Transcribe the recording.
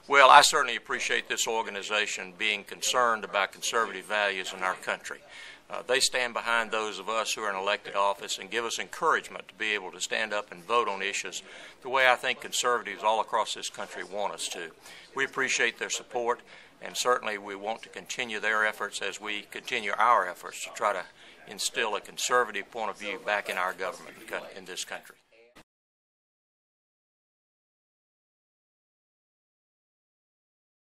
Well, I certainly appreciate this organization being concerned about conservative values in our country. They stand behind those of us who are in elected office and give us encouragement to be able to stand up and vote on issues the way I think conservatives all across this country want us to. We appreciate their support, and certainly we want to continue their efforts as we continue our efforts to try to instill a conservative point of view back in our government in this country.